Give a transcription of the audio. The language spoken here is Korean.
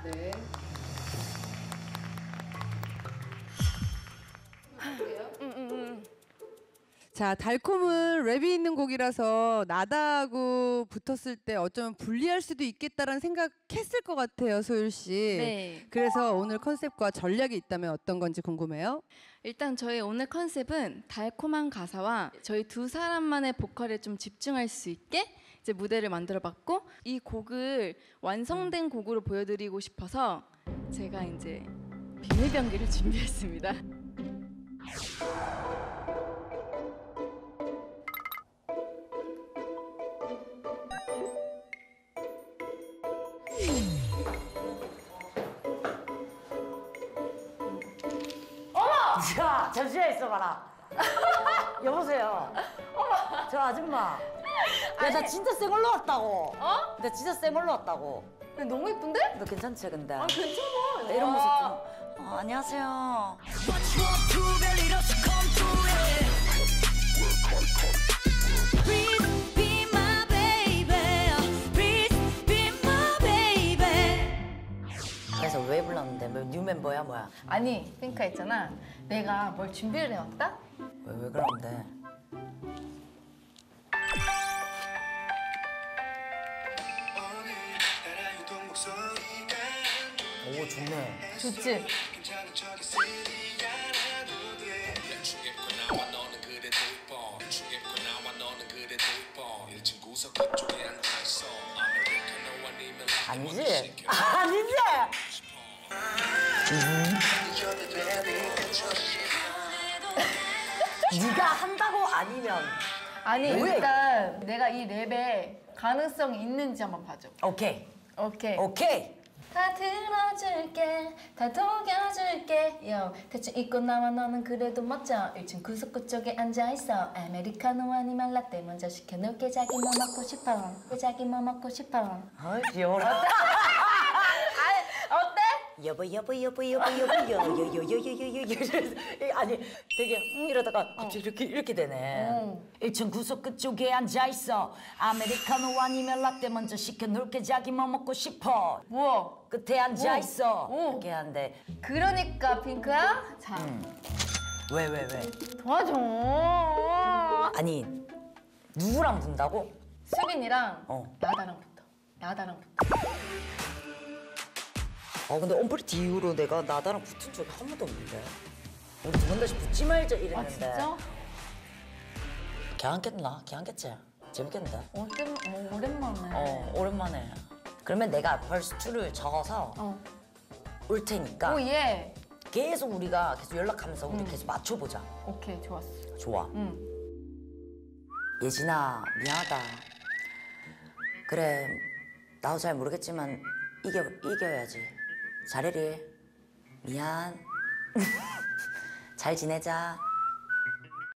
네. 자, 달콤은 랩이 있는 곡이라서 나다하고 붙었을 때 어쩌면 불리할 수도 있겠다라는 생각했을 것 같아요, 소율 씨. 네. 그래서 오늘 컨셉과 전략이 있다면 어떤 건지 궁금해요. 일단 저희 오늘 컨셉은 달콤한 가사와 저희 두 사람만의 보컬에 좀 집중할 수 있게 이제 무대를 만들어봤고, 이 곡을 완성된 곡으로 보여드리고 싶어서 제가 이제 비밀병기를 준비했습니다. 자, 잠시만 있어봐라. 여보세요. 저 아줌마. 야, 나 진짜 쌩 올라왔다고. 어? 나 진짜 쌩 올라왔다고. 근데 너무 예쁜데? 너 괜찮지, 근데? 아, 괜찮아. 나 이런 모습 좀. 안녕하세요. 그래서 왜 불렀는데? 뭐 뉴 멤버야, 뭐야? 아니, 핑크야 있잖아. 내가 뭘 준비를 해왔다? 왜 그러는데? 오, 좋네. 좋지? 아니지? 아니지? 네가 한다고 아니면 아니, 왜? 일단 내가 이 랩에 가능성이 있는지 한번 봐줘. 오케이. 오케이. 오케이. 다 들어줄게, 다 녹여줄게. 요, 대충 입고 나와 너는 그래도 멋져. 1층 구석구 쪽에 앉아있어. 아메리카노 아니면 라떼 먼저 시켜놓을게. 자기 뭐 먹고 싶어? 자기 뭐 먹고 싶어? 어이, 귀여워라. 어때? 여보 아니 되게 이러다가 갑자기 이렇게 되네. 1층 구석 끝쪽에 앉아있어. 아메리카노 아니면 라떼 먼저 시켜놓을게. 자기 뭐 먹고 싶어? 뭐? 끝에 앉아있어. 오. 이렇게 하는데 그러니까 핑크야? 자, 왜? 도와줘. 아니 누구랑 분다고? 수빈이랑 나다랑 붙어. 나다랑 붙어. 근데 언프리티 이후로 내가 나다랑 붙은 적이 한 번도 없는데. 우리 두 번 다시 붙지 말자 이랬는데. 아, 진짜? 걔안겠나? 걔안겠지? 재밌겠는데? 오랜만에. 오랜만에. 그러면 내가 벌스 2를 적어서 올 테니까 오, 예. 계속 우리가 계속 연락하면서 우리 계속 맞춰보자. 오케이, 좋았어. 좋아. 응. 예진아, 미안하다. 그래, 나도 잘 모르겠지만 이겨야지. 잘해리. 미안. 잘 지내자.